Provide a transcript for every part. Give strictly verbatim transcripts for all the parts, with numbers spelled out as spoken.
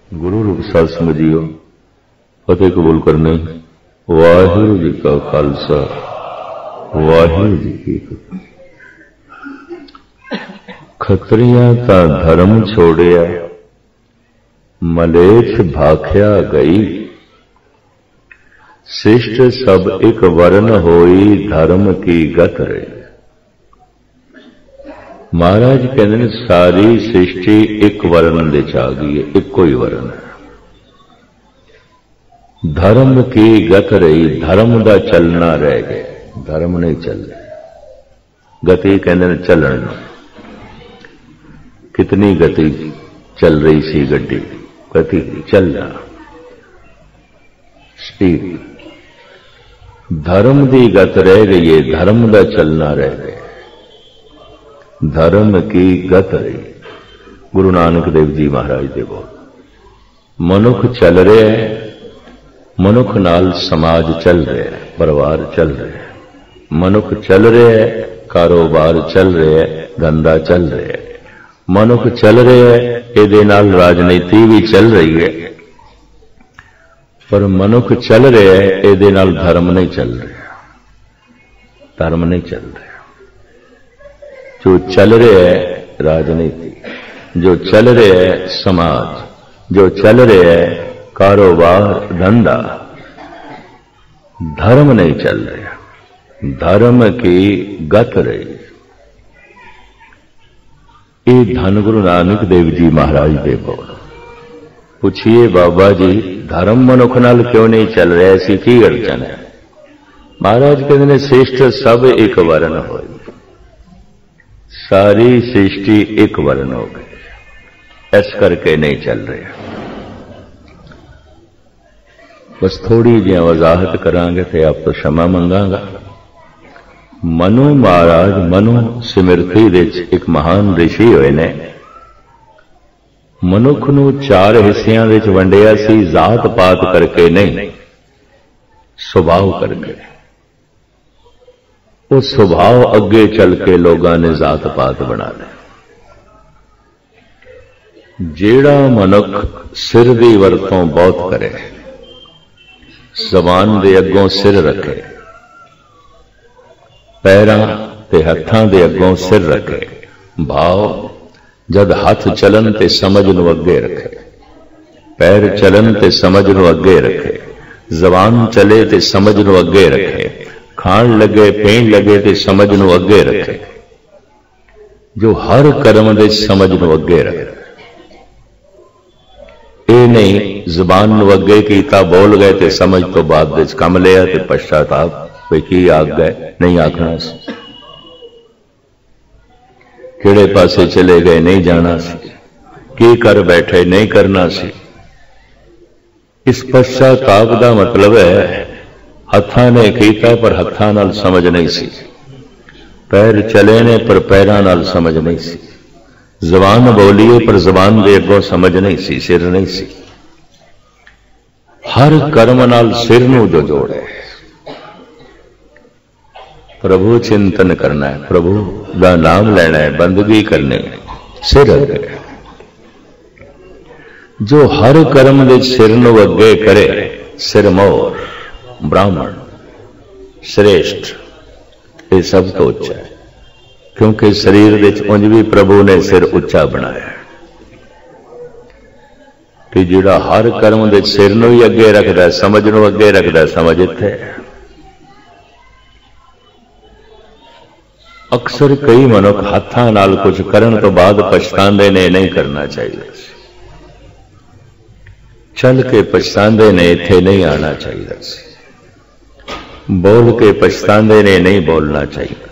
गुरु रूप साध संगत जीओ, फतेह कबूल करने। वाहिगुरू जी का खालसा, वाहिगुरू जी की फतेह। खत्रियां ता धर्म छोड़िया, मलेच्छ भाख्या गई। शिष्ट सब एक वर्ण होई, धर्म की गत रही। महाराज कहते हैं सारी सृष्टि एक वर्ण दे आ गई है, इको ही वर्ण है। धर्म की गत रही, धर्म का चलना रह गया, धर्म नहीं चल रहा। गति कहते चलन। कितनी गति चल रही सी गड्डी, गति चलना स्पीड। धर्म की गत रह गई है, धर्म का चलना रह गया। धर्म की गत रही। गुरु नानक देव जी महाराज दे बोल। मनुख चल रहा है, मनुख नाल समाज चल रहा है, परिवार चल रहा है। मनुख चल रहा है, कारोबार चल रहा है, धंधा चल रहा है। मनुख चल रहा है, इहदे नाल राजनीति भी चल रही है। पर मनुख चल रहा है, इहदे नाल धर्म नहीं चल रहा, धर्म नहीं चल रहा। जो चल रहा है राजनीति, जो चल रहा है समाज, जो चल रहा है कारोबार धंधा, धर्म नहीं चल रहा। धर्म की गत रही। ये धन गुरु नानक देव जी महाराज दे बोल। पूछिए बाबा जी, धर्म मनुख नाल क्यों नहीं चल रहा, ऐसी की अड़चन है? महाराज कहते हैं श्रेष्ठ सब एक वर्ण हो। सारी सृष्टि एक वर्ण हो गई, इस करके नहीं चल रहा। बस थोड़ी जी वजाहत करांगे तो आप तो क्षमा मंगांगा। मनु महाराज मनु सिमरती दे एक महान ऋषि होए ने। मनुख नूं चार हिस्सियां विच वंडिया सी, जात पात करके नहीं, सुभाव करके। वो स्वभाव अगे चल के लोगों ने जात पात बना लिया। जेड़ा मनुख सिर की वरतों बहुत करे, जबान दे अगों सिर रखे, पैरां ते हत्थां दे अगों सिर रखे, भाव जद हाथ चलन ते समझ नूं अगे रखे, पैर चलन ते समझ नूं अगे रखे, जबान चले ते समझ नूं अगे रखे, खाण लगे पीण लगे ते समझ नूं अगे रखे। जो हर कर्म दे समझ नूं अगे रखे। ये नहीं जुबान नूं अगे कीता, बोल गए ते समझ तो बाद विच कम लिया ते पश्चाताप वे की आख गए, नहीं आखना सी। किहड़े पासे चले गए, नहीं जाना सी। की कर बैठे, नहीं करना सी। इस पश्चाताप का मतलब है हत्थां ने कीता पर हत्थां नाल समझ नहीं सी, पैर चले ने पर पैरां नाल समझ नहीं सी, जबान बोलीए पर जबान दे अगों समझ नहीं सी, सिर नहीं सी। हर कर्म नाल सिर नूं जो जोड़े। प्रभु चिंतन करना है, प्रभु दा नाम लेना है, बंदगी करनी है, सिर अगे। जो हर कर्म दे सिर नूं अगे करे, सिरमौर ब्राह्मण श्रेष्ठ, ये सब तो उच्चा है। क्योंकि शरीर विच उंज भी प्रभु ने सिर उच्चा बनाया। कि जिहड़ा हर कर्म दे सिर नूं ही अगे रखदा, समझ नूं अगे रखदा, समझ इत्थे। अक्सर कई मनुख हत्थां नाल कुछ करन तो बाद पछतांदे ने, नहीं करना चाहिए। चल के पछतांदे ने, इत्थे नहीं आना चाहिए। बोल के पछतांदे ने, नहीं बोलना चाहिए।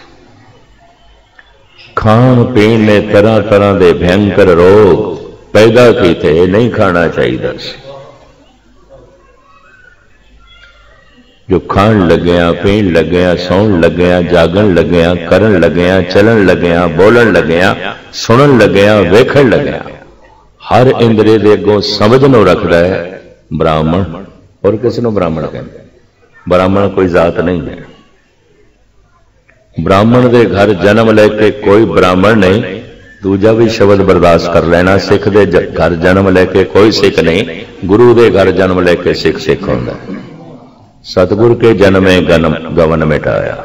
खाण पीण ने तरह तरह के भयंकर रोग पैदा किए, नहीं खाना चाहिए। जो खाण लग्या, पीण लग्या, सौण लग्या, जागन लग्या, करन लग्या, चलन लग्या, बोलन लग्या, सुनन लग्या, वेखण लग्या, हर इंद्रिय दे अगों समझ नूं रखदा है ब्राह्मण। और किस नूं ब्राह्मण कहंदे? ब्राह्मण कोई जात नहीं है। ब्राह्मण दे घर जन्म लेके कोई ब्राह्मण नहीं, दूजा भी शब्द बर्दाश्त कर लेना, सिख दे घर जन्म लेके कोई सिख नहीं, गुरु दे घर जन्म लेके सिख सिख होंदा। सतगुर के जन्मे गन गवन मिटाया।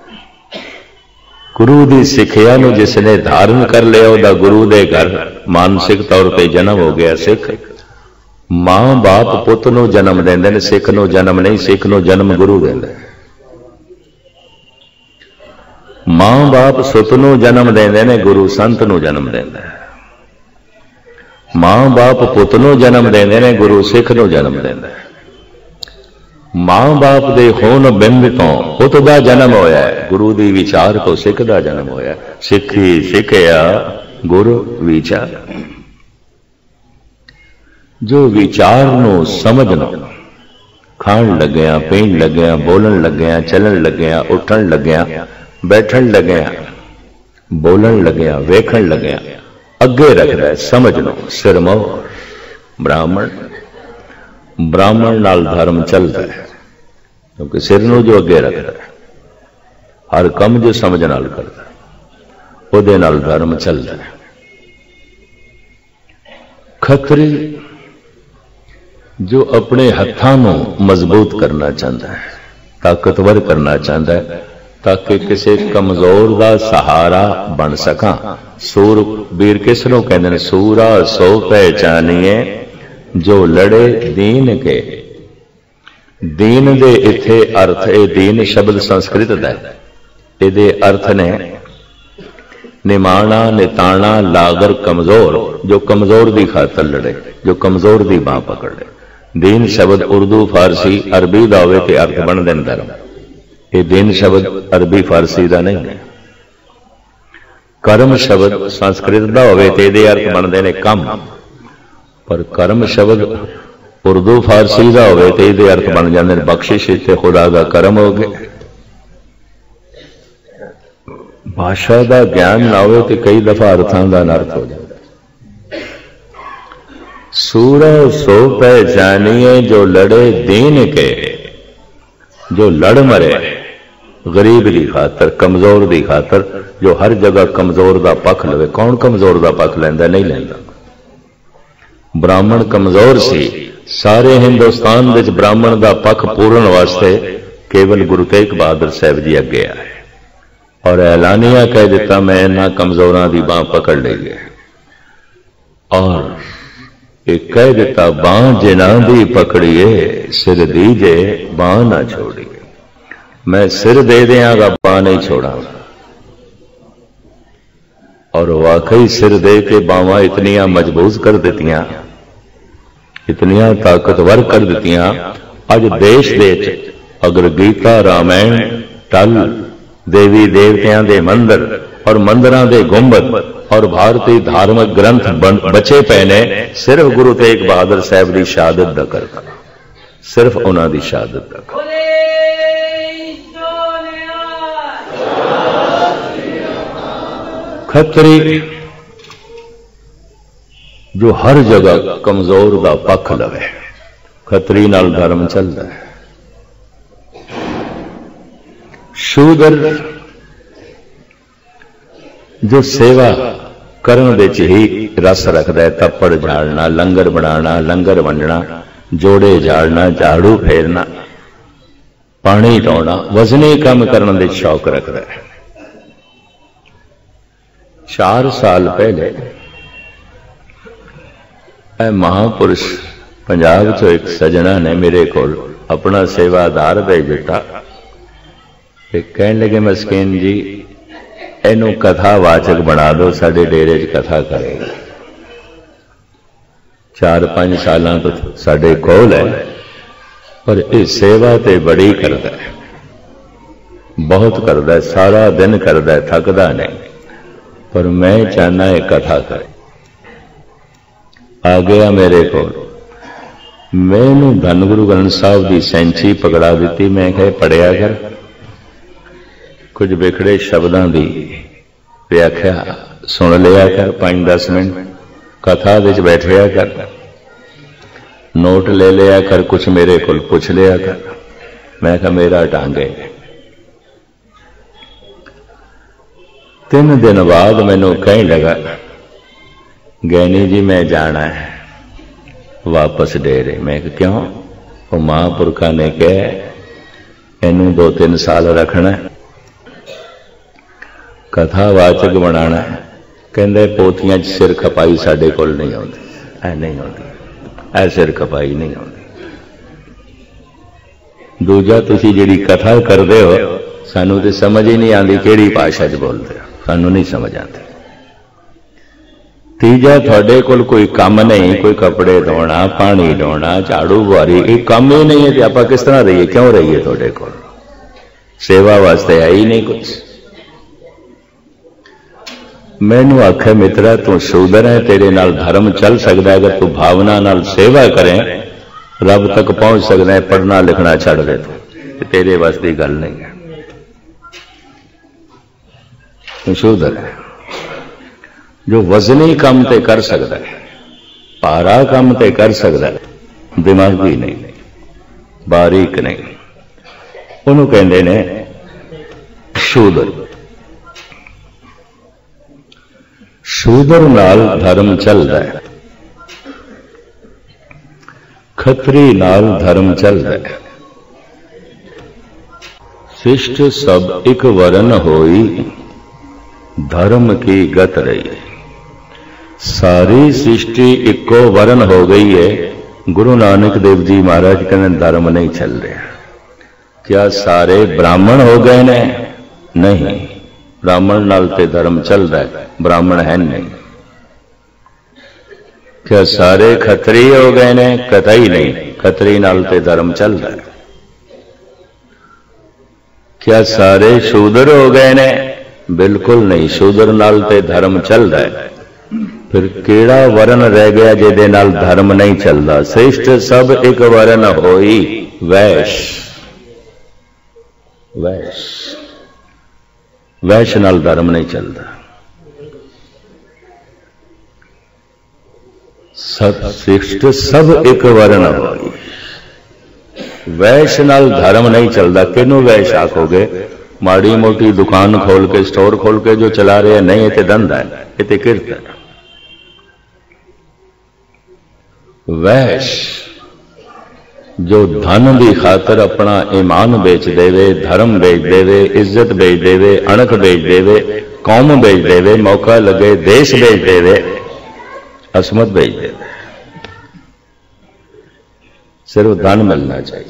गुरु दी सिखिया नूं जिसने धारण कर लिया उहदा गुरु दे घर मानसिक तौर पर जन्म हो गया सिख। मां बाप पुत नूं जन्म देंदे ने, सिख नूं जन्म नहीं, सिख नूं जन्म गुरु देंदा। मां बाप सुत नूं जन्म देंदे ने, गुरु संत नूं जन्म देंदा है। मां बाप पुत नूं जन्म देंदे ने, गुरु सिख नूं जन्म देंदा है। मां बाप दे खून बिंद तो पुत दा जन्म होया है, गुरु दी विचार तो सिख दा जन्म होया। सिखी सिखया गुरु विचार। जो विचार नूं समझना, खाण लग्या, पीण लग्या, बोलन लग्या, चलन लग्या, उठन लग्या, बैठन लग्या, बोलन लग्या, वेखन लग्या, अगे रखदा है समझनो सिरमौर। ब्राह्मण ब्राह्मण नाल धर्म चलता है, क्योंकि सिर नूं जो अगे रखता है, हर कम जो समझ नाल करता है, उहदे नाल धर्म चलता है। खतरी जो अपने हत्थां नूं मजबूत करना चाहता है, ताकतवर करना चाहता है, ताकि किसी कमजोर का सहारा बन सका। सूर वीर किस नूं कहंदे ने? सूरा सो पहचानिए जो लड़े दीन के। दीन दे इत्थे अर्थ, ए दीन शब्द संस्कृत दा है, इहदे अर्थ ने निमाणा, निताणा, लागर, कमजोर। जो कमजोर दी खातर लड़े, जो कमजोर दी बांह पकड़े। दीन शब्द उर्दू, फारसी, अरबी दा होवे ते अर्थ बन देन धर्म। ये दीन शब्द अरबी फारसी का नहीं है। कर्म शब्द संस्कृत का होवे ते इहदे अर्थ बनते ने कम, पर कर्म शब्द उर्दू फारसी का होवे ते इहदे अर्थ बन जाते हैं बख्शिश ते खुदा का करम हो गए। भाषा का ज्ञान ना हो तो कई दफा अर्थों का अनर्थ हो जाता। सूरा सो पहचानिए जो लड़े दीन के। जो लड़ मरे गरीब की खातर, कमजोर की खातर, जो हर जगह कमजोर का पक्ष लवे। कौन कमजोर का पक्ष लैंदा? नहीं लैंदा। ब्राह्मण कमजोर सी, सारे हिंदुस्तान विच ब्राह्मण का पक्ष पूरन वास्ते केवल गुरु तेग बहादुर साहब जी अगे आए और ऐलानिया कह दिता मैं इन्हां कमजोरां की बांह पकड़ ली है। और एक कह दिता बांह जिन्हां दी पकड़िए, सिर दीजे बांह ना छोड़िए। मैं सिर दे देंगा, बांह नहीं छोड़ांगा। और वाकई सिर दे के बांह इतनियां मजबूत कर दितियां, इतनियां ताकतवर कर दितियां। अज देश दे अगर गीता, रामायण, टल, देवी देवतियां दे मंदिर और मंदिरां दे गुंबद और भारतीय धार्मिक ग्रंथ बचे पे ने सिर्फ गुरु तेग बहादुर साहब की शहादत दा करके, सिर्फ उन्हां दी शहादत दा करके। खतरी जो हर जगह कमजोर का पक्ष लवे, खतरी नाल धर्म चलता है। शूदर जो सेवा करन दे च ही रस रखता है, तप्पड़ झाड़ना, लंगर बनाना, लंगर वंडना, जोड़े झाड़ना, झाड़ू फेरना, पानी ढोना, वजनी काम करने दे शौक रखता है। चार साल पहले ए महापुरुष पंजाब चो एक सजना ने मेरे को अपना सेवादार भेज दिता। कहने लगे मस्कीन जी इनू कथावाचक बना दो, साडे डेरे च कथा करेगा। चार पांच साल तो साडे कोल है, पर इस सेवा ते बड़ी करता है, बहुत करता है, सारा दिन करता है, थकदा नहीं। पर मैं चाहना है कथा करे। आ गया मेरे को, मैनू धन गुरु ग्रंथ साहब की सैंची पकड़ा दी। मैं कहे पढ़िया कर, कुछ बिखड़े शब्दों की व्याख्या सुन लिया कर, पांच दस मिनट कथा विच बैठ लिया कर, नोट ले लिया कर, कुछ मेरे को पूछ लिया कर। मैं कहा मेरा टांगे। तीन दिन बाद मैनू कहने लगा गैनी जी मैं जाना है वापस डेरे। मैं क्यों? वो महापुरखा ने कहा इनू दो तीन साल रखना, कथावाचक बनाना। कहते पोथियां च सिर खपाई साडे कोल नहीं आउंदी, ऐ नहीं आउंदी, ऐ सिर खपाई नहीं आउंदी। दूजा तुसी जिहड़ी कथा करदे हो सानू ते समझ ही नहीं आती किहड़ी भाषा च बोलते हो, सानू नहीं समझ आती। तीजा थोड़े कोल कोई काम नहीं, कोई कपड़े धोना, पानी ढोना, झाड़ू बुहारी, ये काम ही नहीं है तो आप किस तरह रहिए, क्यों रहिए? थोड़े कोल सेवा वास्ते है ही नहीं कुछ। मैनू आखे मित्रा तू शूदर है, तेरे नाल धर्म चल सकता है अगर तू भावना नाल सेवा करें, रब तक पहुंच सकता है। पढ़ना लिखना छड़ दे तू, तेरे वास्ते गल नहीं है, तू शूदर है। जो वजनी काम ते कर सकता है, भारा काम ते कर सकता है, दिमागी नहीं, बारीक नहीं, उन्होंने कहते ने शूदर। शूदर नाल धर्म चलता है, खत्री नाल धर्म चलता है। शिष्ट सब एक वरन होई, धर्म की गत रही। सारी सृष्टि इको वरन हो गई है। गुरु नानक देव जी महाराज कहते धर्म नहीं चल रहा। क्या सारे ब्राह्मण हो गए ने? नहीं, ब्राह्मण नाल ते धर्म चल रहा है, ब्राह्मण है नहीं। क्या सारे खत्री हो गए ने? कतई नहीं, खत्री नाल ते धर्म चल रहा है। क्या सारे शूद्र हो गए ने? बिल्कुल नहीं, शूद्र नाल ते धर्म चल रहा है। फिर केड़ा वरन रह गया जिहदे नाल धर्म नहीं चलता? श्रेष्ठ सब एक वरन होई, वैश्य। वैश्य वैश्य नाल धर्म नहीं चलता। सब श्रेष्ठ सब एक वरन होई, वैश्य नाल धर्म नहीं चलता। किनू वैश्य आखोगे? माड़ी मोटी दुकान खोल के, स्टोर खोल के जो चला रहे हैं, नहीं ये तो धंधा है, ये तो किरत है। वैश्य जो धन की खातर अपना ईमान बेच देवे, धर्म बेच देवे, इज्जत बेच देवे, अणख बेच देवे, कौम बेच देवे, मौका लगे देश बेच देवे, असमत बेच देवे। सिर्फ धन मिलना चाहिए।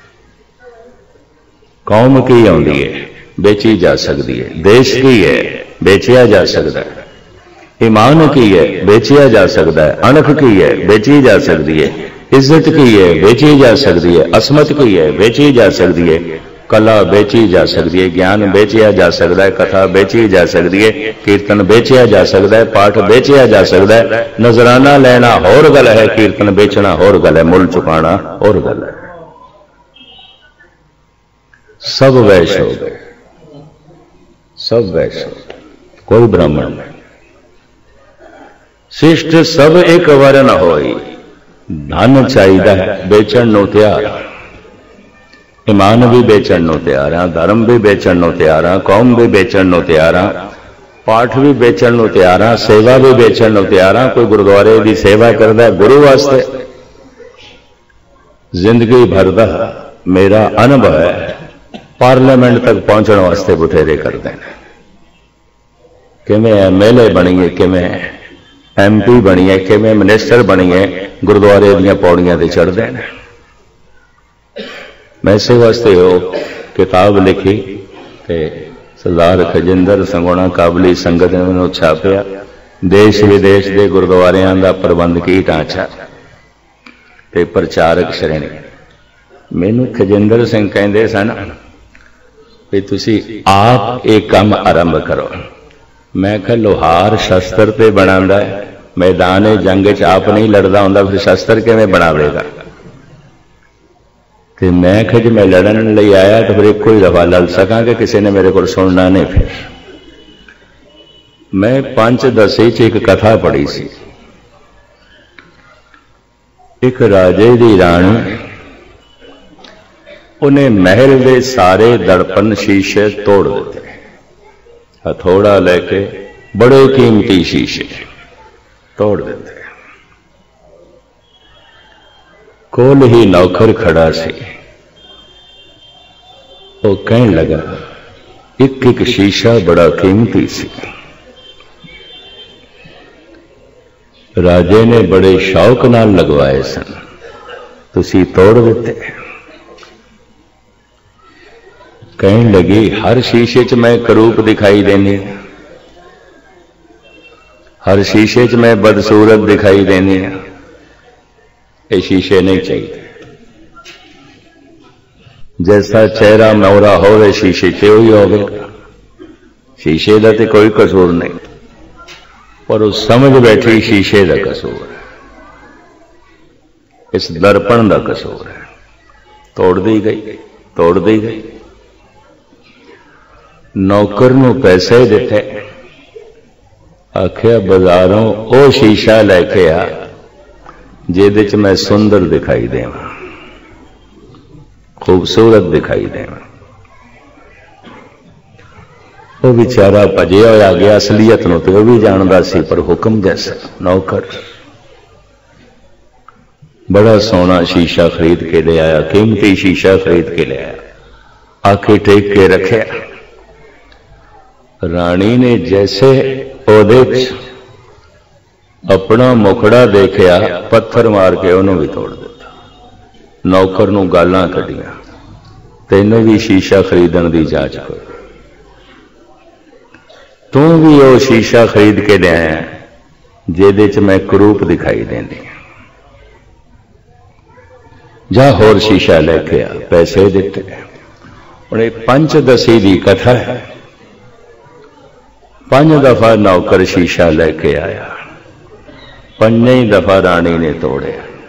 कौम की आउंदी है, बेची जा सकती है। देश की है, बेचिया जा सकता है। ईमान की है, बेचिया जा सकता है। अणख की है, बेची जा सकती है। इज्जत की है, बेची जा सकती है। असमत की है, बेची जा सकती है। कला बेची जा सकती है। ज्ञान बेचिया जा सकता है। कथा बेची जा सकती है। कीर्तन बेचिया जा सकता है। पाठ बेचिया जा सकता है। नजराना लेना होर गल है, कीर्तन बेचना होर गल है, मुल चुकाना होर गल है। सब वैश्य हो गए, सब वैश्य हो गए, कोई ब्राह्मण नहीं। शिष्ट सब एक वरन होई, धन चाहिए बेचण नूं तैयार। ईमान भी बेचण नूं तैयार हां, धर्म भी बेचण नूं तैयार हां, कौम भी बेचण नूं तैयार हां, पाठ भी बेचण नूं तैयार हां, सेवा भी बेचण नूं तैयार हां। कोई गुरुद्वारे की सेवा करता है गुरु वास्ते, जिंदगी भर दा मेरा अनुभव है पार्लियामेंट तक पहुंचने वास्ते बथेरे करते हैं। किमें एम एल ए बनीए, किमें एम पी बनीए, किमें मिनिस्टर बनीए, गुरुद्वारे दीयां पौड़ियां ते चढ़ते हैं। मैं इस वास्ते वो किताब लिखी ते सरदार खजिंदर संगोना काबली संगत ने मैनूं छापिया, देश विदेश के गुरुद्वारियां दा प्रबंध की ढांचा ते प्रचारक श्रेणी। मैनूं खजिंदर सिंह कहंदे सन भी तुसी आप एक काम आरंभ करो। मैं कहा लोहार शस्त्र ते बनांदा है, मैदान जंग च आप नहीं लड़दा हुंदा, फिर शस्त्र किवें बनावेगा? ते मैं कहा जी मैं लड़न लई आया तो फिर एक ही दफा लड़ सकां कि किसी ने मेरे को सुनना नहीं। फिर मैं पंच दसी च एक कथा पढ़ी सी। एक राजे दी राणी, उन्हें महल के सारे दड़पण शीशे तोड़ दिते, हथौड़ा लेके, बड़े कीमती शीशे। तोड़ देते। कोल ही नौकर खड़ा सी, वो कहने लगा एक एक शीशा बड़ा कीमती सी। राजे ने बड़े शौक नाल लगवाए सन, तुसी तोड़ देते। कहने लगी हर शीशे च मैं करूप दिखाई देनी, हर शीशे च मैं बदसूरत दिखाई देनी, ये शीशे नहीं चाहिए। जैसा चेहरा मोहरा होवे शीशे च ही होगा, शीशे का तो कोई कसूर नहीं, पर उस समझ बैठी शीशे का कसूर है, इस दर्पण का कसूर है। तोड़ दी गई, तोड़ दी गई। नौकर नूं पैसे दिते, आखिया बाजारों वो शीशा लैके आ जिहदे च मैं सुंदर दिखाई देवां, खूबसूरत दिखाई देवां। वो बेचारा भजिया होया गया, असलीयत नूं ते वो भी जानदा सी, पर हुक्म जैसा नौकर बड़ा सोना शीशा खरीद के ले आया, कीमती शीशा खरीद के ले आया, आके टेक के रखे। रानी ने जैसे ओदे अपना मुखड़ा देखा, पत्थर मार के उन्होंने भी तोड़ दिता। नौकर नूं गालां कढ़ियां, तैनूं भी शीशा खरीदण दी जांच कर, तू भी वो शीशा खरीद के ले आया जिहदे च मैं करूप दिखाई देंदी। जा होर शीशा लेके आ, पैसे दिते। हुण इह पंचदशी दी कथा है। पांच दफा नौकर शीशा लेके आया, पंजी दफा रानी ने तोड़े।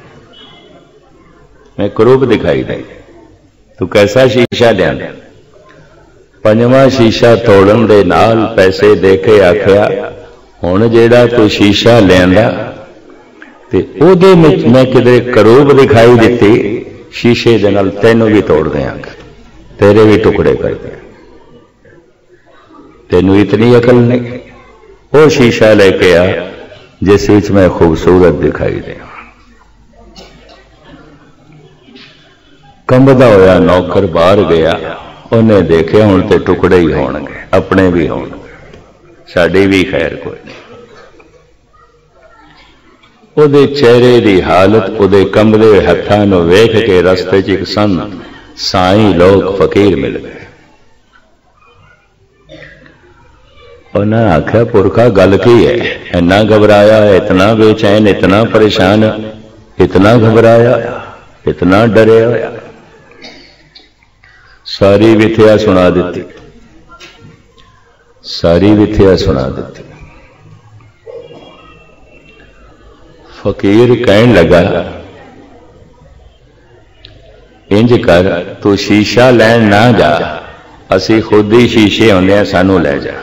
मैं करूप दिखाई दे, तू कैसा शीशा लिया? पंजवां शीशा तोड़न दे नाल पैसे दे के आखिया हुण जेड़ा तू शीशा लियांदा ते ओदे विच मैं किधरे करूप दिखाई दिती, शीशे दे नाल तैनूं भी तोड़ देंगे, तेरे भी टुकड़े कर दें। तेनूं इतनी अकल नहीं? वो शीशा लेके आ जिस विच मैं खूबसूरत दिखाई दे। कंबदा होया नौकर बाहर गया, उन्हें देखे हुण ते टुकड़े ही होणगे, अपने भी होणगे, साडी भी खैर कोई नहीं। उहदे चेहरे की हालत, उहदे कंबदे हत्थां नूं वेख के रस्ते च एक संत साईं लोग फकीर मिल गए। उन्हें आख्या पुरखा गल की है, इन्ना घबराया, इतना बेचैन, इतना परेशान, इतना घबराया, इतना डरे होया? सारी विथया सुना दी, सारी विथया सुना दी। फकीर कहन लगा इंज कर, तू शीशा लैन ना जा, असी खुद ही शीशे आउंदे, सानू लै जा,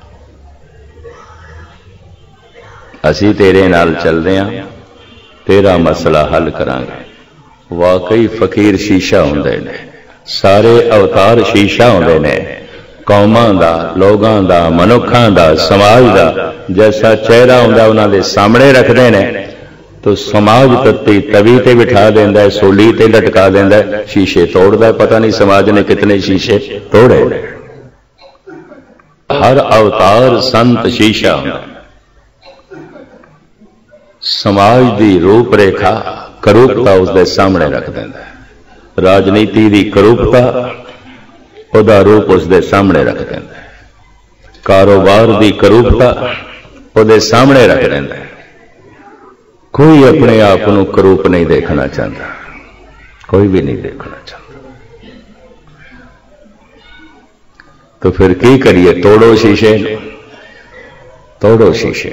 असी तेरे नाल चलदे हां, तेरा मसला हल करांगे। वाकई फकीर शीशा हुंदे ने, सारे अवतार शीशा हुंदे ने, कौमां दा, लोगां दा, मनुखां दा, समाज दा जैसा चेहरा हुंदा उन्हां दे सामने रखदे ने, तो समाज तत्ती तवी ते बिठा देंदा है, सूली ते लटका देंदा है, शीशे तोड़दा है। पता नहीं समाज ने कितने शीशे तोड़े। हर अवतार संत शीशा हुंदा। समाज की रूपरेखा करूपता उसके सामने रख देंदा है, राजनीति की करूपता उहदा रूप उसके सामने रख देंदा है, कारोबार की करूपता उसके सामने रख देंदा है। कोई अपने आप को करूप नहीं देखना चाहता, कोई भी नहीं देखना चाहता। तो फिर की करिए? तोड़ो शीशे, तोड़ो शीशे।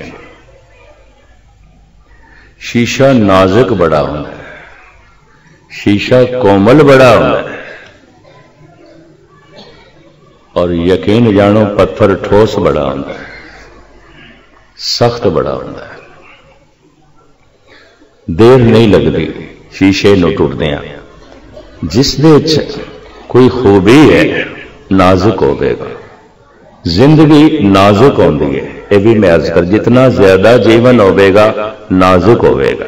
शीशा नाजुक बड़ा होता है, शीशा कोमल बड़ा होता है, और यकीन जानो पत्थर ठोस बड़ा होता है, सख्त बड़ा होता है। देर नहीं लगती शीशे नूं टुटदियां। जिस दे विच कोई खूबी है नाजुक होवेगा। जिंदगी नाजुक होंदी है, ये भी मैं अर्ज कर, जितना ज्यादा जीवन होगा नाजुक होगा।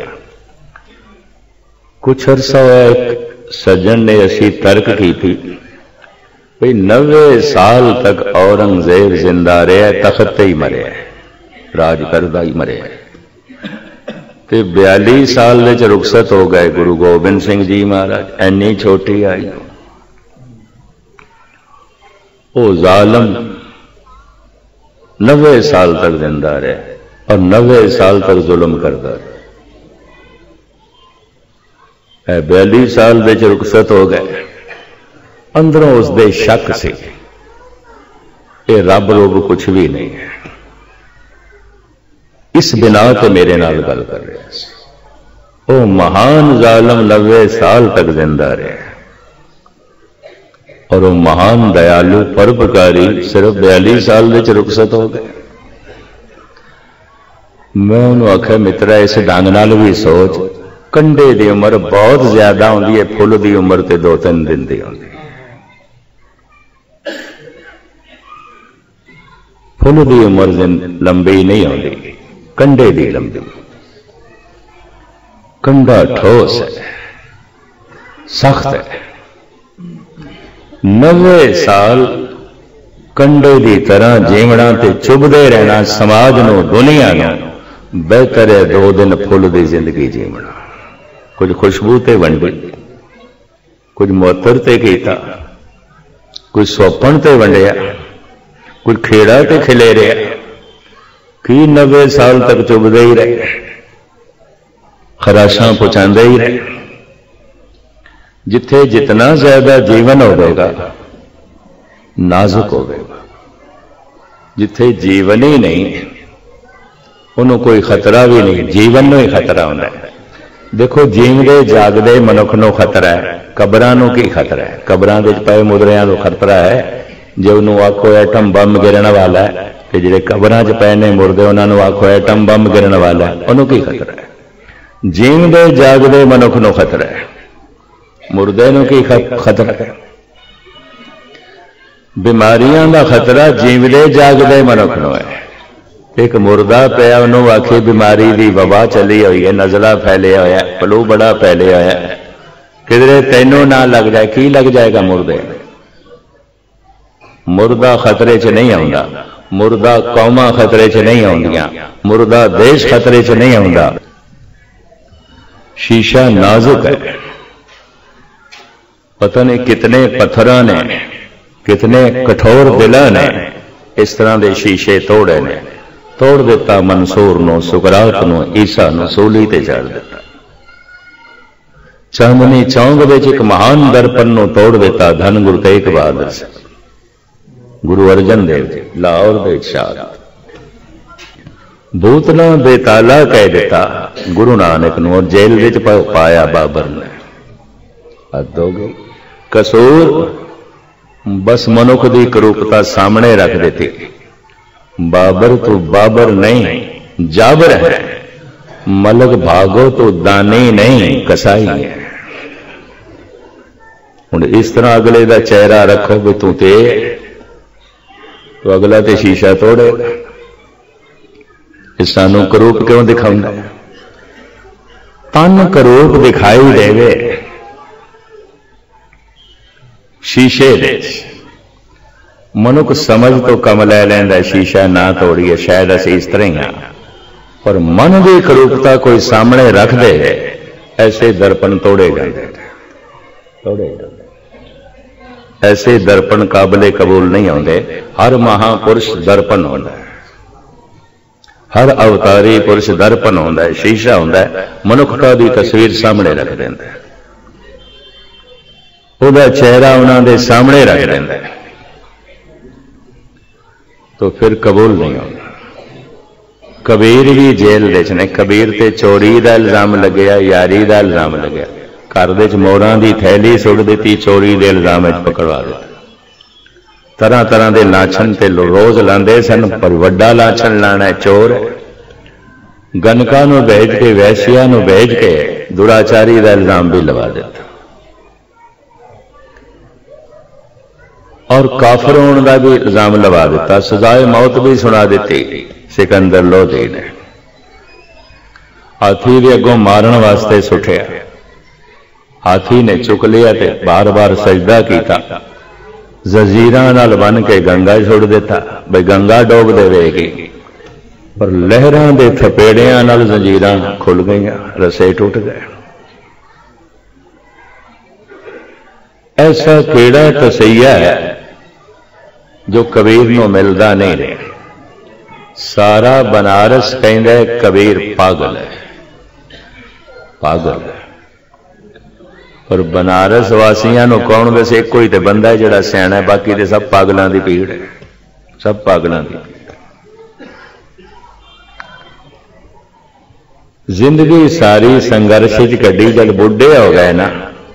कुछ अरसा हुआ एक सज्जन ने असी तर्क की थी भाई नब्बे साल तक औरंगजेब जिंदा रहा, तख्त ही मरे, राज करदा ही मरे, ते बयाली साल विच रुखसत हो गए गुरु गोबिंद सिंह जी महाराज। इन्नी छोटी आई वो जालम नब्बे साल तक जिंदा रहा और नब्बे साल तक जुल्म करता रहा। बयाली साल विच रुखसत हो गए, अंदरों उसके शक से ये रब रूब कुछ भी नहीं है। इस बिना तो मेरे नाल गल कर रहा है। वो महान जालम नब्बे साल तक जिंदा रहा और वो महान दयालु परोपकारी सिर्फ बयाली साल विच रुखसत हो गए। मैं उन्होंने आख्या मित्रा इस ढंग नाल भी सोच, कंडे की उम्र बहुत ज्यादा होती है, फुल की उम्र तो दो तीन दिन की होती है। फुल की उम्र लंबी नहीं होती, कंडे की लंबी। कंडा ठोस है, सख्त है। नब्बे साल कंडे की तरह जीवना ते चुभते रहना समाज नूं दुनिया नूं बेहतर है दो दिन फुल की जिंदगी जीवना। कुछ खुशबू ते वंडी, कुछ मुअत्तर ते कीता, कुछ सोपन ते वंडिया, कुछ खेड़ा ते खिलेरिया, की नब्बे साल तक चुभते ही रहे, खराशां पहुंचाते ही रहे। जिथे जितना ज्यादा जीवन होगा नाजुक होगा, जिथे जीवन ही नहीं उन्होंने कोई खतरा भी नहीं, जीवन को ही खतरा होता है। देखो जीवते जागते मनुख को खतरा है, कबरां नूं की खतरा है? कबरां विच पए मुदरियां को खतरा है। जे उन्होंने आखो एटम बम गिरन वाला है, तो जिहड़े कबरां च पए ने मुर्दे उन्होंने आखो एटम बम गिरन वाला है, उन्होंने की खतरा है? जीवते जागते मनुख को खतरा है, मुर्दे नूं की खतरा है? बीमारियां का खतरा जीवते जागते मनुख को है। एक मुर्दा पिया उन्होंने आखी बीमारी की वबा चली हुई है, नजला फैलिया होया, फ्लू बड़ा फैलिया होया, किधरे तेनों ना लग जाए, की लग जाएगा मुर्दे? मुर्दा खतरे च नहीं आउंदा, मुर्दा कौमां खतरे च नहीं आउंदियां, मुर्दा देश खतरे च नहीं आउंदा। शीशा नाजुक है, पता नहीं कितने पत्थरां ने, कितने कठोर दिलां ने इस तरह के शीशे तोड़े ने। तोड़ दिता मंसूर नो, सुकरात नो, ईसा नो सूली ते चाड़ दिता। चांदनी चौंक विच एक महान दर्पण नो तोड़ दिता धन गुरु तेग बहादुर से, गुरु अर्जन देव जी लाहौर दे शाह। बोतलों बेताला कह दिता गुरु नानक नो, जेल विच पाया बाबर ने। हद हो गई। कसूर बस मनुख की करूपता सामने रख देती। बाबर तो बाबर नहीं जाबर है, मलक भागो तो दानी नहीं कसाई है। हुण इस तरह अगले का चेहरा रखो भी तू ते, तो अगला तो शीशा तोड़ेगा। सानू करूप क्यों दिखाऊंगा? तन करूप दिखाई देवे शीशे दे, मनुख समझ तो कम लै लैंदा, शीशा ना तोड़िए शायद असी इस तरह ही हाँ, पर मन की करूपता कोई सामने रख दे ऐसे दर्पण तोड़े जाते, तोड़े जाते। ऐसे दर्पण काबिले कबूल नहीं होंगे। हर महापुरुष दर्पण होता है, हर अवतारी पुरुष दर्पण होता है, शीशा होता है, मनुखता की तस्वीर सामने रख देता है, उसका चेहरा उन्होंने सामने रख देता है, तो फिर कबूल नहीं होगा। कबीर भी जेल ने, कबीर ते चोरी का इल्जाम लग्या, यारी का इल्जाम लग्या, घर विच मोरां की थैली सुट दी, चोरी के इल्जाम पकड़वा दिता। तरह तरह के लाछन ते रोज लाते सन, पर वड्डा लाछन लाना है चोर है। गणका नूं भेज के, वैश्या नूं भेज के दुराचारी का इल्जाम भी लगा दिता, और काफर होने का भी इल्जाम लगा दिता, सजाए मौत भी सुना दी। सिकंदर लोधी ने हाथी दे अगों मारन वास्ते सुठिया, हाथी ने चुक लिया ते बार बार सजदा किया, जंजीरां नाल बन के गंगा छोड़ दिता बई गंगा डोब देवेगी, पर लहरां दे थपेड़ियां नाल जंजीरां खुल गईयां, रसे टूट गए। ऐसा केड़ा तसैया है जो कबीर नूं मिलदा नहीं रहा। सारा बनारस कहंदा है कबीर पागल है, पागल है, पर बनारस वासियां नूं कौन वैसे एक कोई तो बंदा है जिहड़ा सियाणा है, बाकी ते सब पागलों की भीड़ है, सब पागलों की। जिंदगी सारी संघर्ष च कड्डी, जब बुढ़े हो गए ना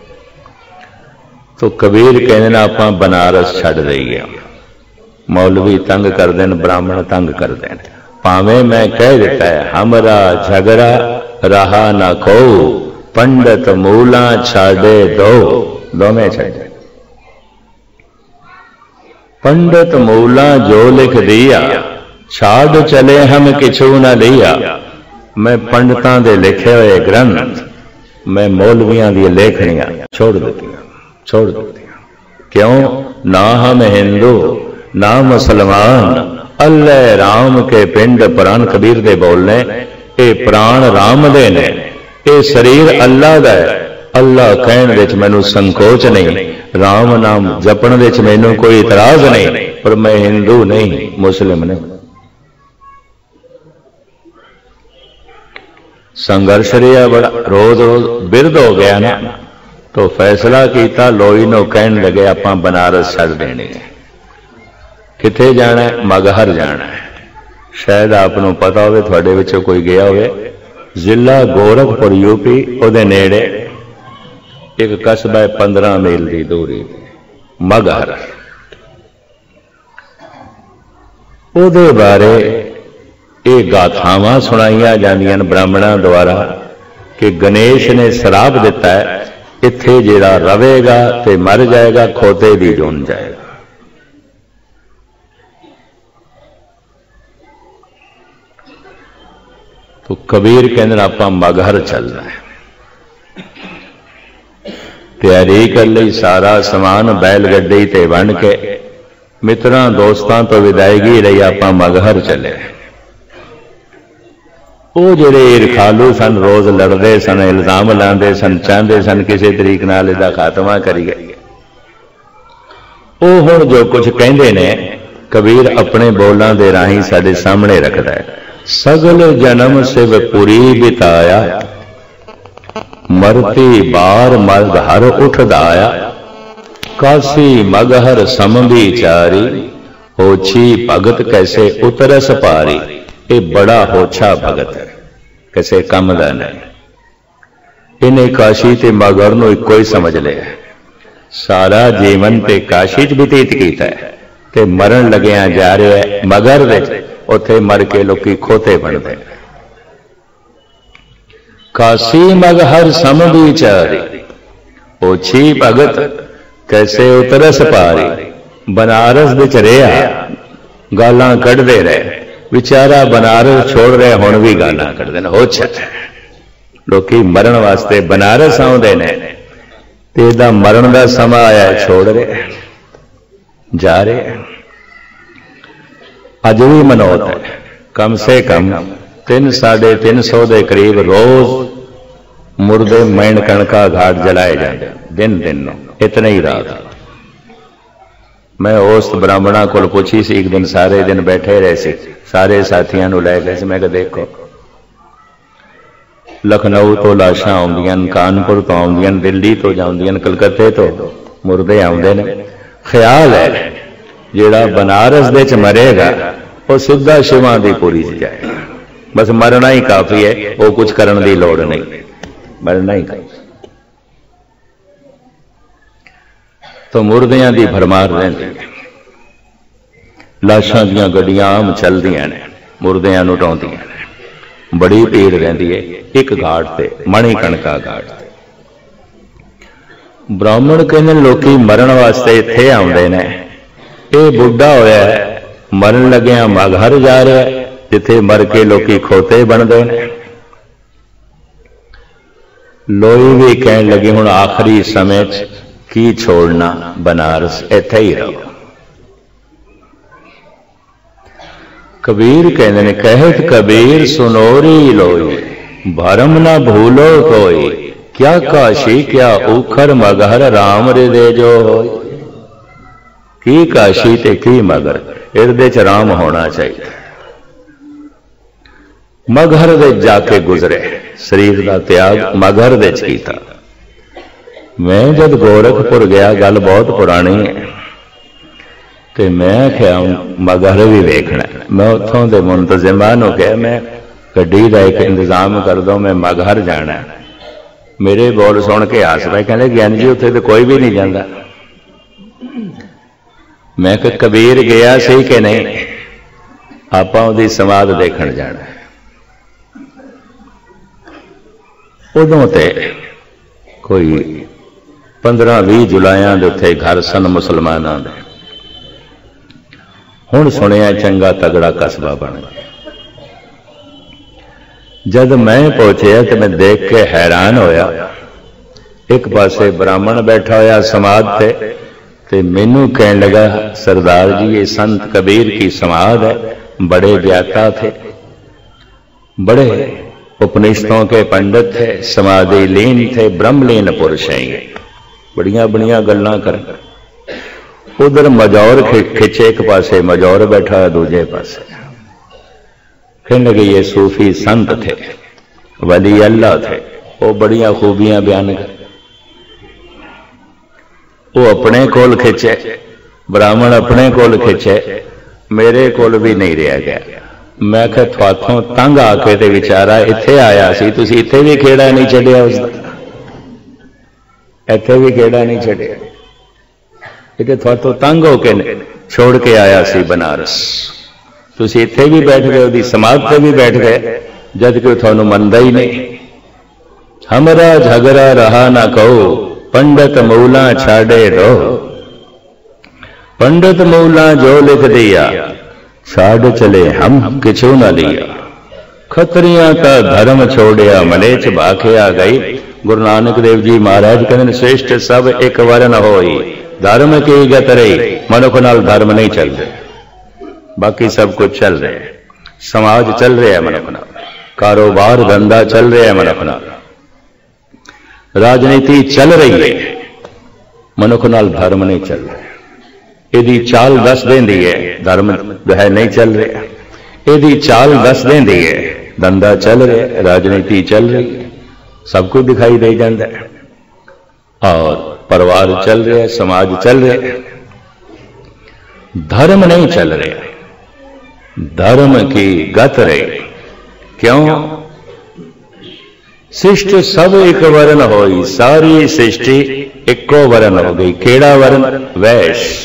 तो कबीर कहते ना आप बनारस छड्ड दईए। मौलवी तंग कर देन, ब्राह्मण तंग कर देन, भावें मैं कह दिता है हमरा झगड़ा रहा ना को, पंडित मूला छाड़े दो, दोवें छड़े। पंडित मूला जो लिख दिया, छाड़ चले हम किछु ना लिया। मैं पंडितां दे लिखे हुए ग्रंथ, मैं मौलवियां दी लेखनियां छोड़ दित्तियां, छोड़ दित्तियां। क्यों? ना हम हिंदू ना मुसलमान, अल्लाह राम के पिंड प्राण। कबीर दे बोलने ये प्राण राम दे ने, ये शरीर अल्लाह दा है। अल्लाह कहण विच मैनूं संकोच नहीं, राम नाम जपण विच मैनूं कोई इतराज नहीं, पर मैं हिंदू नहीं, मुस्लिम नहीं। संघर्ष रहा बड़ा, रोज रोज बिरद हो गया ना, तो फैसला किया, लोई नूं कहण लगे आपां बनारस छड्ड देनी है। किथे जाना है? मगहर जाना है। शायद आपनूं पता होवे, तुहाडे विचों कोई गया होवे। जिला गोरखपुर यूपी, उहदे नेड़े एक कस्बा है पंद्रह मील की दूरी, मगहर। उहदे बारे ये गाथावां सुनाईयां जांदियां ब्राह्मणां द्वारा कि गणेश ने श्राप दिता है, इत्थे जिहड़ा रवेगा ते मर जाएगा, खोते दी जुन जाएगा। तो कबीर कहंदे आपां मगहर चलना है। तैयारी कर लई, सारा समान बैल गड्डी ते बन के मित्रां दोस्तां तो विदायगी लई आपां मगहर चले। वो जिहड़े ईरखालू सन, रोज लड़ते सन, इल्जाम लाते सन, चाहते सन किसी तरीके नाल इहदा खात्मा करिए। वो हुण जो कुछ कहंदे ने, कबीर अपने बोलों के राही साडे सामने रखता है। सगल जन्म सिव पुरी बिताया, मरती बार मगहर उठदाया। काशी मगहर सम विचारी, होछी भगत कैसे उतरस पारी। ये बड़ा होछा भगत है, किसी कम का नहीं। इन्हें काशी ते मगहर नूं इक्को ही समझ लिया। सारा जीवन ते काशी च बतीत कीता है, ते मरण लग्या जा रहा है मगहर विच। उत्थे मर के लोकी खोते बनते। काशी मगहर सम विचारी, ओछी भगत कैसे उतरस पारी। बनारस विच रहा, गालां कढ़दे रहे, विचारा बनारस छोड़ रहे, हुण भी गालां कढ़दे ने। होछा लोकी मरण वास्ते बनारस आउंदे ने, ते इहदा मरण दा समा आया, छोड़ रहे, जा रहे। अज भी मनोत है, कम से कम तीन साढ़े तीन सौ के करीब रोज मुर्दे मैण कणका घाट जलाए जाते दिन दिन, इतने ही रात। मैं उस ब्राह्मणा को पूछी सी, एक दिन सारे दिन बैठे रहे सी, सारे साथियों को लै गए। मैं देखो लखनऊ तो लाशां आउंदियां, कानपुर तो आउंदियां, दिल्ली तो जाउंदियां, कलकत्ते तो मुर्दे आउंदे ने। ख्याल है जिहड़ा बनारस दे च मरेगा वो सीधा शिवां दी पुरी च जाएगा। बस मरना ही काफी है, वो कुछ करने की लोड़ नहीं, मरना ही काफी। तो मुर्दियां दी भरमार रहिंदी है, लाशां दीयां गड्डियां आम चलदियां ने, मुर्दियां नूं ढाउंदियां ने, बड़ी भीड़ रहिंदी है। एक घाट ते मणिकणका घाट ते ब्राह्मण कहंदे लोकी मरण वास्ते इत्थे आउंदे ने। ये बुढ़ा होया है, मरण लग्या मगहर जा रहा है, जिथे मर के लोकी खोते बनते हैं। लोई भी कहन लगी हुण आखिरी समय की छोड़ना बनारस, इत्थे ही रहो। कबीर कहते ने कहत कबीर सुनोरी लोई, भरम ना भूलो कोई, क्या काशी क्या उखर मगहर राम हृदय जो होई। की काशी ते की मगर, हिरदे च राम होना चाहिए। मगहर दे जाके गुजरे, शरीर का त्याग मगहर दे च कीता। मैं जब गोरखपुर गया, गल बहुत पुरानी है, तो मैं क्या मगहर भी देखना। मैं उतों के मुंतजिमा नूं कहा मैं गड्डी का एक इंतजाम कर दो, मैं मगहर जाना। मेरे बोल सुन के हस पए, कहते ज्ञान जी उत्थे तो कोई भी नहीं जाता। मैं कहा कबीर गया सही कि नहीं, आपां उहदी समाध देखण जाना। उदों ते कोई पंद्रह भी जुलाइयां दे उत्थे घर सन मुसलमानां दे। हुण सुनिया चंगा तगड़ा कस्बा बन गया। जद मैं पहुंचे तो मैं देख के हैरान होया। एक पासे ब्राह्मण बैठा होया समाध थे, ते मैनू कहने लगा सरदार जी ये संत कबीर की समाध है, बड़े ज्ञाता थे, बड़े उपनिषदों के पंडित थे, समाधि लीन थे, ब्रह्मलीन पुरुष हैं, बड़िया बड़िया गल्लां कर। उधर मजौर खिंचे, एक पासे मजौर बैठा दूजे पासे। कहने लगे ये सूफी संत थे, वली अल्लाह थे, वो बड़िया खूबियां बयान कर। वो अपने कोल खिंचे, ब्राह्मण अपने कोल खिंचे, मेरे कोल भी नहीं रहा गया। मैं कहा थोथों तंग आके ते विचारा इत्थे आया सी, तुसी इत्थे भी खेड़ा नहीं छड्डिया, उसदा इत्थे भी खेड़ा नहीं छड्डिया, इत्थे थोथों तंग होके छोड़ के आया सी बनारस, तुसी इत्थे भी बैठ गए, उहदी समाध ते भी बैठ गए, जद कि थानू मनदा ही नहीं। हमरा झगड़ा रहा ना कहो, पंडित मौला छाड़े रो, पंडित मौला जो लिख दिया, छाड़ चले हम किछु न लिया। खत्रियां का धर्म छोड़िया, मलेच भाखे आ गई। गुरु नानक देव जी महाराज कहते श्रेष्ठ सब एक वर्ण होई, धर्म की गत रही, मनुख नाल धर्म नहीं चल रहे, बाकी सब कुछ चल रहे हैं। समाज चल रहा है मनुख नाल, कारोबार धंधा चल रहा है मनुख नाल, राजनीति चल रही है, मनुख नाल धर्म नहीं चल रहा। यदि चाल दस देंदी है, धर्म जो है नहीं चल रहा। यदि चाल दस देंदी है, धंधा चल रहा है, राजनीति चल रही है, सब कुछ दिखाई दे जाता है, और परिवार चल रहा है, समाज चल रहा है, धर्म नहीं चल रहा। धर्म की गत रही, क्यों? सृष्टि सब एक वर्ण होई, सारी सृष्टि इको वर्ण हो गई। केड़ा वर्ण? वैश्य।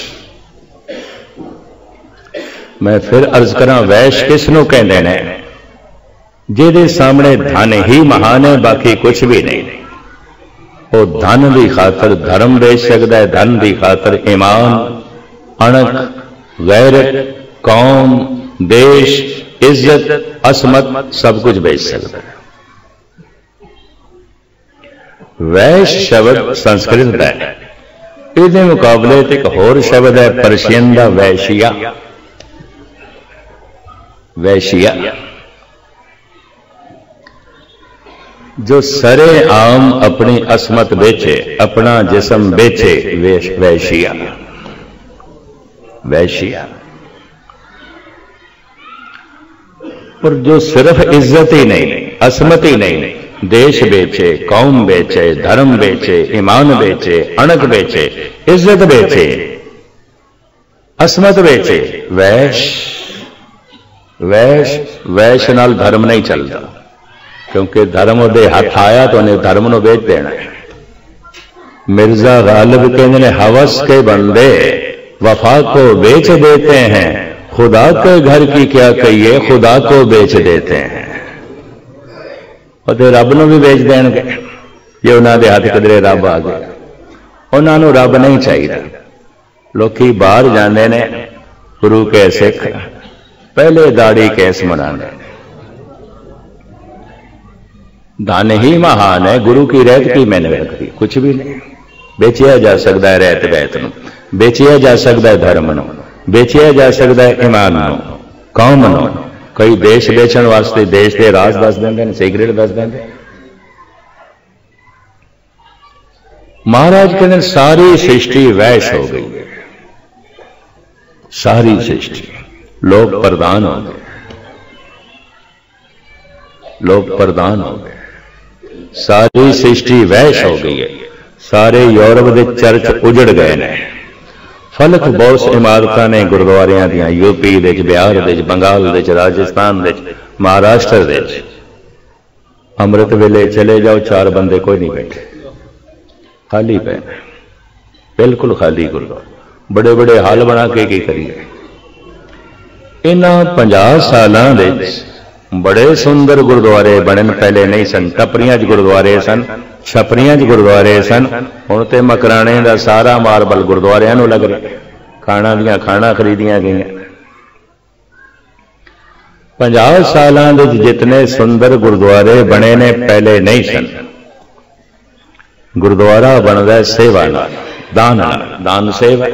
मैं फिर अर्ज करा, वैश्य किसनों कहते हैं? जिहदे सामने धन ही महान है, बाकी कुछ भी नहीं। वो धन की खातर धर्म बेच सकता है, धन की खातर ईमान, अणख, गैरत, कौम, देश, इज्जत, असमत सब कुछ बेच सकता है। वैश्य शब्द संस्कृत का है, इसके मुकाबले एक होर शब्द है पर्शियन का वैश्या। वैश्या जो सरे आम अपनी असमत बेचे, अपना जिस्म बेचे, वैश्या। वैश्या और जो सिर्फ इज्जत ही नहीं, असमत ही नहीं, देश बेचे, कौम बेचे, धर्म बेचे, ईमान बेचे, अणक बेचे, इज्जत बेचे, असमत बेचे, वैश्य। वैश्य वैश्य नाल धर्म नहीं चलता, क्योंकि धर्म उहदे हाथ आया तो उन्हें धर्म को बेच देना है। मिर्जा गालिब कहते हैं, हवस के बंदे वफा को बेच देते हैं, खुदा के घर की क्या कहिए, खुदा को बेच देते हैं। और रब नूं भी बेच देंगे जे उन्होंने हाथ कदरे रब आ गया। उन्होंने रब नहीं चाहिए। लोग बाहर जाते हैं, गुरु के सिख पहले दाढ़ी केस मनाने। धन ही महान है, गुरु की रहत की मैंने रखी, कुछ भी नहीं। बेचिया जा सकता है रहत वैत नूं, बेचिया जा सकता है धर्म नूं, बेचिया जा सकता है ईमान नूं, कौम नूं। कई देश बेचण वास्ते देश के राज दस देंगे, सीक्रेट दस देंगे। महाराज कहते सारी सृष्टि वैश हो गई है, सारी सृष्टि। लोग प्रधान हो गए, लोग प्रधान हो गए, सारी सृष्टि वैश हो गई है। सारे यूरोप के चर्च उजड़ गए ने। फलक बहुत इमारतां ने गुरुद्वारियां दियां, यूपी दे, बिहार दे, बंगाल दे, राजस्थान दे, महाराष्ट्र दे। अमृत वेले चले जाओ, चार बंदे कोई नहीं बैठे, खाली पे, बिल्कुल खाली गुरुद्वारा। बड़े बड़े हाल बना के की करिए। इन्हां पचास सालां दे बड़े सुंदर गुरुद्वारे बने, पहले नहीं सन। टपरियां च गुरुद्वारे सन, छपरियां च गुरुद्वारे सन। हुण ते मकराणे दा सारा मार्बल गुरुद्वारियां नूं लग रहा, खाणा दियां खाणा खरीदियां गईयां। पचास सालां दे जितने सुंदर गुरुद्वारे बने ने पहले नहीं सन। गुरुद्वारा बनदा सेवा नाल, दान नाल, दान सेवा।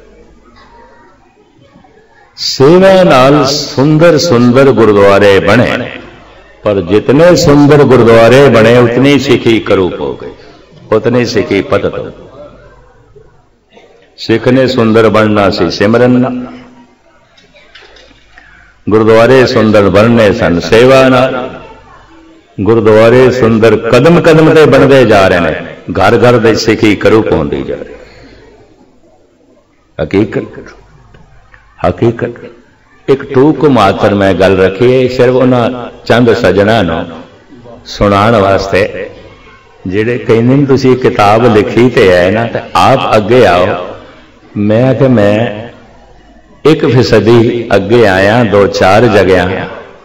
सेवा नाल सुंदर सुंदर गुरुद्वारे बने, पर जितने सुंदर गुरुद्वारे बने उतनी सिखी करूप हो गई, उतनी सिखी पतत हो। सिख ने सुंदर बनना सी सिमरन ना, गुरुद्वारे सुंदर बनने सन सेवा नाल। गुरुद्वारे सुंदर कदम कदम ते बनते जा रहे हैं, घर घर दे सिखी करूप होती जा रही। हकीकत हकीकत एक टूक मात्र मैं गल रखी है, सिर्फ उन्होंने चंद सजना सुनाने वास्ते जेडे कहते तुसी किताब लिखी तो है ना, तो आप अगे आओ। मैं कि मैं एक फीसदी अगे आया, दो चार जगह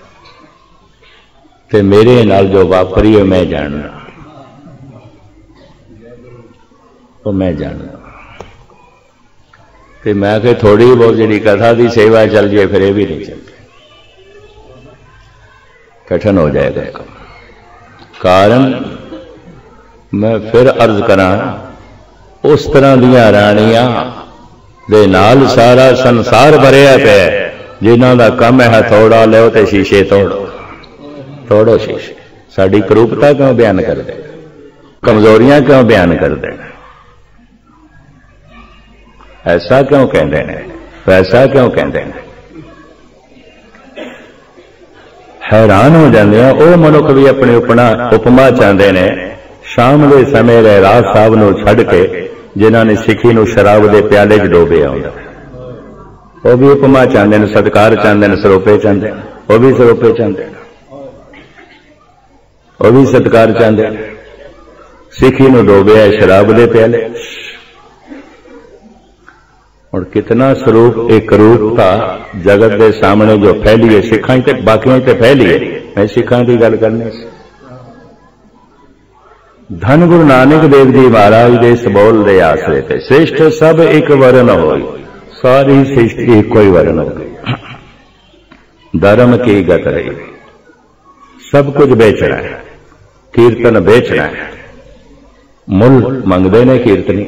ते मेरे नाल जो वापरी है मैं जानना, तो मैं जानना। तो मैं कि थोड़ी बहुत जी कथा की सेवा चल जाए, फिर यह भी नहीं चलती, कठिन हो जाएगा। कारण मैं फिर अर्ज करा, उस तरह दियां राणियां दे नाल सारा संसार भरिया पिया, जिन्हां दा काम है हथौड़ा लो ते शीशे तोड़ो, तोड़ो शीशे। साडी करूपता क्यों बयान कर दे, कमजोरियां क्यों बयान कर दे, ऐसा क्यों कहते हैं, वैसा क्यों कहते हैं। हैरान हो जाते हैं। वह मनुख भी अपने उपना उपमा चाहते हैं। शाम के समय रहराज साहब नूं छड़ के जिन्होंने सिखी नूं शराब के प्याले च डोबे आउंदा, वह भी उपमा चाहते हैं, सत्कार चाहते हैं, सरोपे चाहते हैं, वह भी सरोपे चाहते हैं, वह भी सत्कार चाहते हैं। सिखी नूं डोबे है शराब के प्याले। और कितना स्वरूप एक रूपता जगत के सामने जो फैली है, सिखां ते बाकियों ते फैली है। मैं सिखां की गल करनी। धन गुरु नानक देव जी महाराज दे इस बोल दे आसरे ते श्रेष्ठ सब एक वर्ण होई, सारी सृष्टि एक कोई वर्ण हो गई। धर्म की गत रही, सब कुछ बेचना है, कीर्तन बेचना है, मुल मंगदे ने कीर्तनी।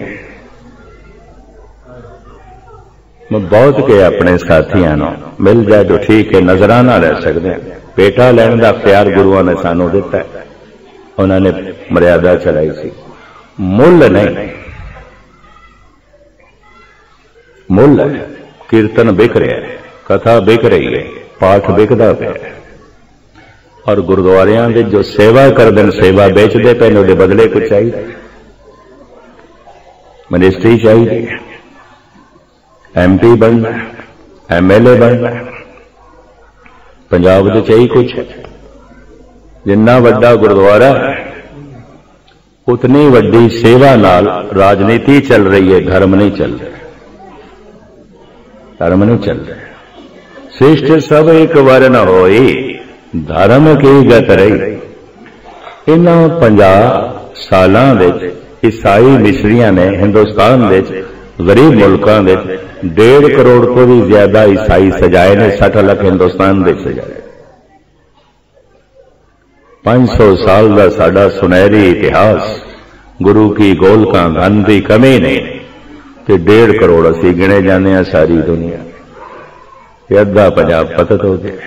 मैं बहुत के अपने साथियों नूं मिल जाए तो ठीक है, नजराना रह सकते हैं। पेटा लैण का अख्तियार गुरुओं ने सानू दिता है, उन्होंने मर्यादा चलाई सी। मुल नहीं, मुल है। कीर्तन बिक रहा है, कथा बिक रही है, पाठ बिकता पे, और गुरुद्वारियां दे जो सेवा करते हैं, सेवा बेचते पे, उहदे बदले कुछ चाहिए, मिनिस्ट्री चाहिए, एम पी बनना, एम एल ए बनना। पंजाब दे चाहिए कुछ। जिन्ना वड्डा गुरुद्वारा उतनी वड्डी सेवा नाल राजनीति चल रही है, धर्म नहीं चल रहा, धर्म नहीं चल रहा। श्रेष्ठ सब एक वर्ण होई, धर्म की गत रही। इन्हां पंजाह सालां विच ईसाई मिशरियां ने हिंदुस्तान विच गरीब मुल्कों में डेढ़ करोड़ को भी ज्यादा ईसाई सजाए ने, सठ लाख हिंदुस्तान दे सजाए। पांच सौ साल का साडा सुनहरी इतिहास, गुरु की गोलकां धन की कमी नहीं, कि डेढ़ करोड़ असी गिने जाने हैं सारी दुनिया, अद्धा पंजाब पतत हो गया।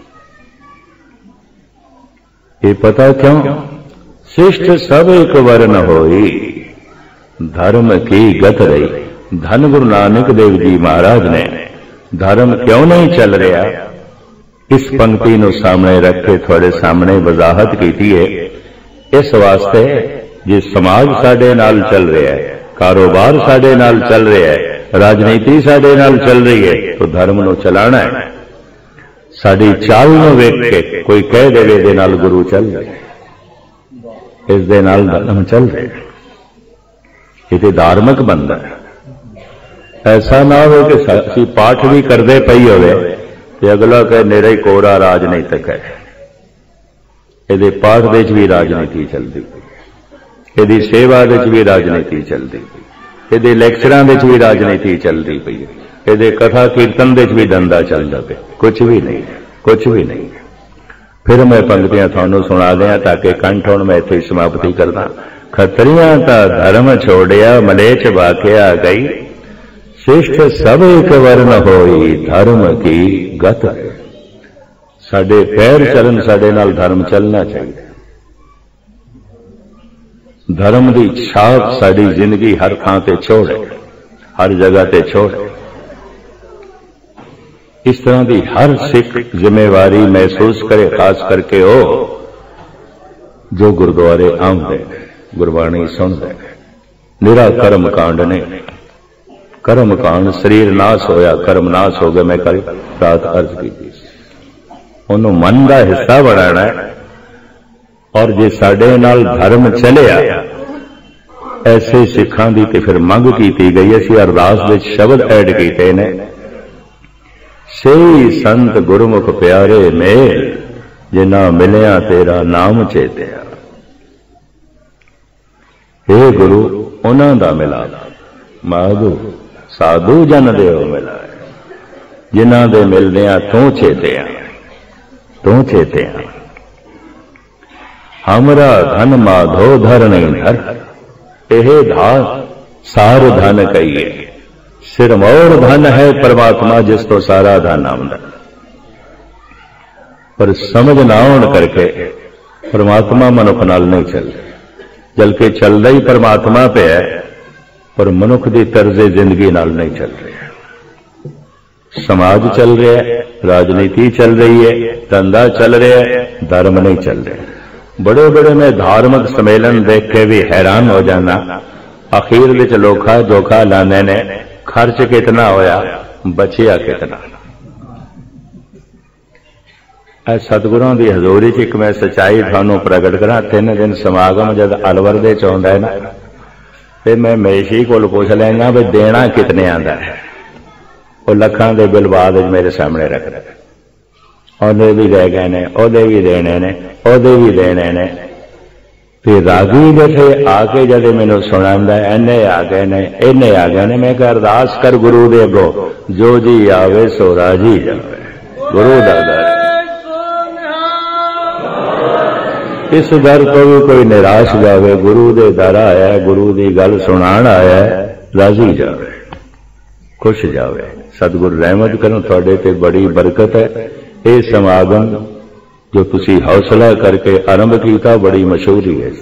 ये पता क्यों? शिष्ट सब एक वर्ण होई, धर्म की गत रही। धन गुरु नानक देव जी महाराज ने धर्म क्यों नहीं चल रहा, इस पंक्ति को सामने रख के थोड़े सामने वजाहत की है। इस वास्ते जे समाज साडे नाल चल रहा है, कारोबार साडे नाल चल रहा है, राजनीति साडे नाल चल रही है, तो धर्म को चलाना है। साडी चाल नूं वेख के कोई कह देवे दे नाल गुरु चल रहे, इस दे नाल धर्म चल रहे, ये धार्मिक बनता है। ऐसा ना हो कि असीं पाठ भी करते पई होवे ते अगला कहे मेरा ही कोरा राजनीतिक है। ये पाठ दे च भी राजनीति चलती, ये सेवा दे च भी राजनीति चलती, ये लैक्चरां दे च भी राजनीति चलती पई, ये कथा कीर्तन दे च भी धंधा चलता पे। कुछ भी नहीं, कुछ भी नहीं। फिर मैं पंक्तियां थानू सुना दिया ताकि कंठ हुण मैं इत्थे समाप्ति करदा। खतरियां ता धर्म छोड़िया, मलेच वाकिया गई, श्रेष्ठ सब एक वर्ण होई, धर्म की गत। साडे पैर चलन, साडे नाल धर्म चलना चाहिए। धर्म की छाप साडी जिंदगी हर थां ते छोड़े, हर जगह ते छोड़े। इस तरह की हर सिख जिम्मेवारी महसूस करे, खास करके हो जो गुरुद्वारे आउंदे, गुरबाणी सुनदे। निरा कर्म कांड ने, कर्म कांड शरीर नाश होया, कर्म नाश हो गया। मैं कल रात अर्ज की थी, उन्होंने मन का हिस्सा बनाना है। और जे साडे नाल धर्म चलिया, ऐसे सिखां दी ते फिर मंग की गई। असीं अरदास विच शब्द ऐड कीते ने, सेई संत गुरमुख प्यारे मेल, जिन्ना मिलिया तेरा नाम चेतिया। हे गुरु उन्हां दा मिला, माधु साधु जन देव मिला, जिन्हां दे मिलदियां तू चेतिया, तू चेतिया। हमरा धन माधो धर नहीं धर, एह धार सार धन कहिए। सिरमौर धन है परमात्मा, जिस तो सारा धन आमदा। पर समझ ना होने करके परमात्मा मनुख नाल नहीं चल, जबकि चलदा ही परमात्मा पे है, पर मनुख की तर्जे जिंदगी नाल नहीं चल रहा। समाज चल रहा है, राजनीति चल रही है, धंधा चल रहा है, धर्म नहीं चल रहा। बड़े बड़े मैं धार्मिक सम्मेलन देख के भी हैरान हो जाना। आखिर विच लोखा जोखा लाने ने, खर्च कितना होया, बचिया कितना। सतगुरों की हजूरी च एक मैं सच्चाई थानू प्रगट करा। तीन दिन समागम जब अलवर दे च आउंदा है ना, ते मैं मेशी कोल पुछ लैना भी देना कितने आंदा है। वो लखां दे बिल बाद मेरे सामने रख रहे, ओदे भी रह गए ने, ओदे भी देने ने, ओदे भी देने ने। फिर रागी बैठे आके जब मैनू सुनांदा, इन्ने आ गए ने, इन्ने आ गए ने। मैं कह अरदास कर गुरु दे अगो, जो जी आवे सो राजी जावे। गुरु दा दर, इस दर तो भी कोई निराश जावे। गुरु दे दर आया, गुरु दी गल सुनाण आया, राजी जावे, खुश जावे। सतगुरु रहमत करन, तुहाडे ते बड़ी बरकत है। ये समागम जो तुसी हौसला करके आरंभ किया, बड़ी मशहूरी है,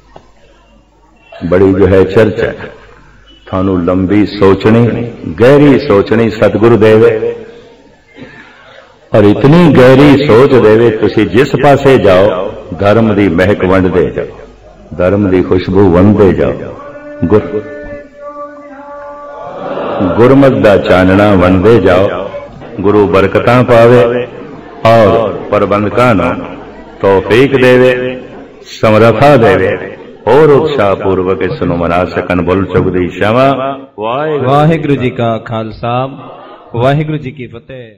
बड़ी जो है चर्चा है। थानू लंबी सोचनी, गहरी सोचनी सतगुरु देवे, और इतनी गहरी सोच देवे तुसी जिस पासे जाओ धर्म की महक वंडदे जाओ, धर्म की खुशबू वंडदे जाओ, गुर गुरमत का चानना वंडदे जाओ। गुरु बरकतां पावे और प्रबंधकां नूं तौफीक देवे, समरथा देवे और उत्साह पूर्वक इस नूं मना सकन। बोल चुक दी क्षमा। वाहिगुरु जी का खालसा, वाहिगुरु जी की फतेह।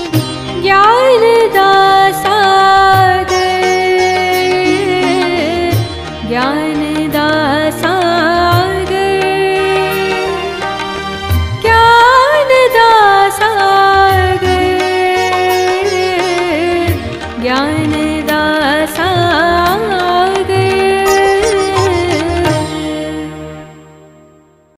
ज्ञान दा सागर का सा